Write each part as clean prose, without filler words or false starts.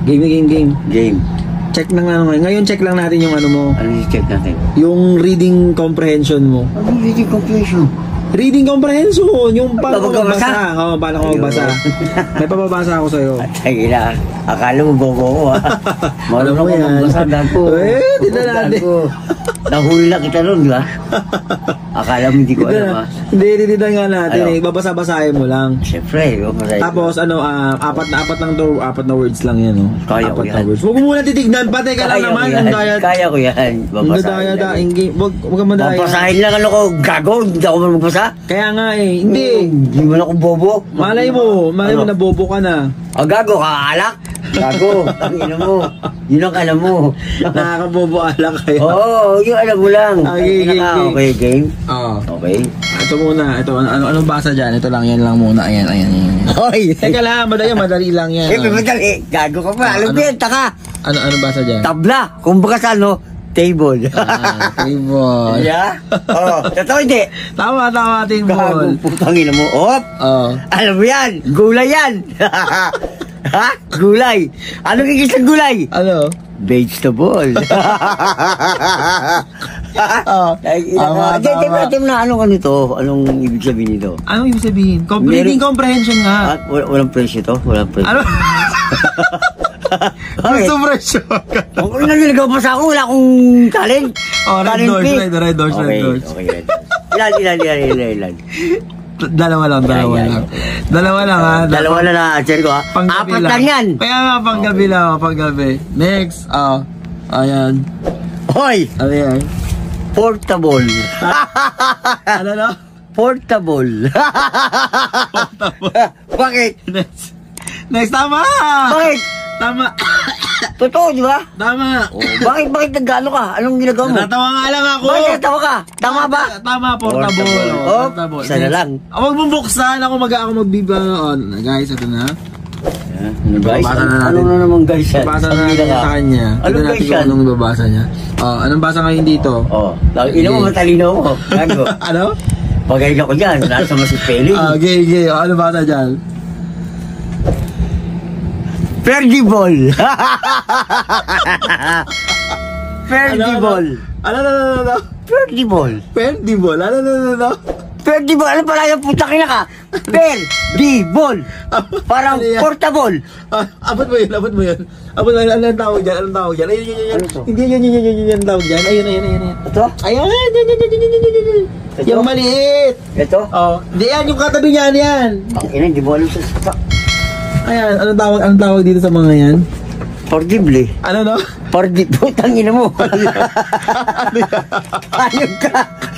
Game. Game. Check lang naman. Ngayon check lang natin yung ano mo. Ano yung check natin? Yung reading comprehension mo. Ano yung reading comprehension? Reading comprehension, yung paano ka Magbabasa? magbasa. Oo, paano ka magbasa. May papabasa ako sa'yo. Ay, akala mo bobo ko ha. Alam mo Marunong ko yan. magbasa, dago. Di na natin. Nahuli na kita nun, di ba? Akala mo hindi ko alam ha. Hindi na nga natin Ano? eh. Babasa-basahin mo lang. Siyempre, Tapos apat na words lang yan, oh. Kaya ko apat na yan. words. Huwag mo muna titignan, patay ka lang naman. Ang daya. Kaya ko yan. Ang daya. Huwag ka madaya. Babasahin lang ano ko, gago, hindi ako magbasa. Kaya nga eh, hindi. Hindi mo na ako bobo. Malay mo Ano? na bobo ka na. Gago, kakaalak. Gago, ang ina mo. Yun ang alam mo. Nakakabobo alak kayo. Oo, yung alam mo lang. Okay, Okay, game. Oo. Okay. Ito muna, anong basa dyan? Ito lang, yan lang muna. Ayan. Hoy! Teka lang, madali lang yan. Eh, madali. Gago ka pa. Alam mo yan, taka. Anong basa dyan? Tabla. Kung baka sa ano, table. Table. Yeah? Oo. Totoo hindi. Tama, Gago, table. putang ina mo. Op! Oo. Alam mo yan. Gulay yan. Ha? Gulay. Ano kikis ng gulay? Ano? Vegetable. Oo. Tama na, ano ka nito? Anong ibig sabihin nito? Anong ibig sabihin? Reading comprehension nga. Walang presyo to? Walang presyo. Ano? Okay. Gusto presyo. Kung naliligaw pa sa ako, wala akong talent. Oh, red Talent doors, fee. red doors. Okay, red doors. Ilan. Dalawa lang. Yan. Dalawa lang ha. Dalawa na na-answer ko ha. Panggabi Apat lang yan. Kaya nga, panggabi. Next. Ayan. Hoy! Ano yan? Portable. Ano na? Portable. Bakit? Next, tama! Bakit? Tama. Totoo, di ba? Tama. Oh, bakit nag-ano ka? Anong ginagawa mo? Natatawa nga lang ako. Bakit natawa ka? Tama ba? Tama, portable. Oh, isa na lang. Huwag mong buksan. Ako magbiba. Guys, ito na. Ano guys? Babasa na natin. Ano na naman guys yan? Babasa na natin sa kanya. Ano Tignan guys natin kung yan? anong babasa niya. Anong basa ngayon dito? Ino mo matalino ko. Gago. Ano? Pagaling ako dyan. Nasa mo si spelling. Okay. Ano basa dyan? Perdibol. Perdibol. Ano? Perdibol. Perdibol. Ano? Perdibol. Ano pala yung putang ina ka? Perdibol. Parang Ano yan? portable. Abot mo yun. Anong tawag dyan? Ayun. Ano to? Hindi, yun tawag dyan. Ayun. Ito? Ayan. Ito? Yung maliit. Ito? Hindi yan, yung katabi niyan yan. Ang ina, di mo alam sa Ayan, anong tawag dito sa mga yan? Pordible. Ano no? Pordible. Tangina mo. Ayun ka.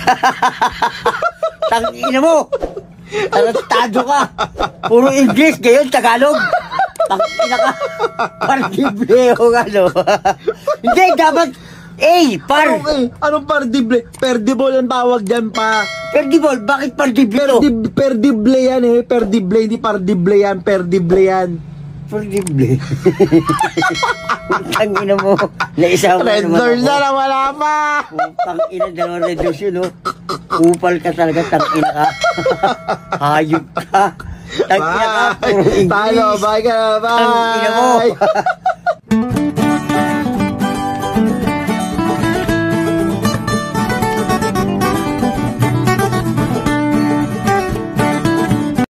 Tangina mo. Tarantado ka. Puro English, ngayon Tagalog. Tangina ka. Pordible o ano. Hindi, dapat Anong pardible? Perdible ang tawag dyan pa. Perdibol, bakit pardible to? Perdible yan eh. Perdible, hindi pardible yan. Perdible yan. Pordible. Tangina mo. Naisama Red naman doors ako. na wala pa. Tangina, dalawang red doors yun, oh. Upal ka talaga, tangina ka. Hayop ka. Tangina ka, puro English. Talo, bye ka na, bye. Tangina mo.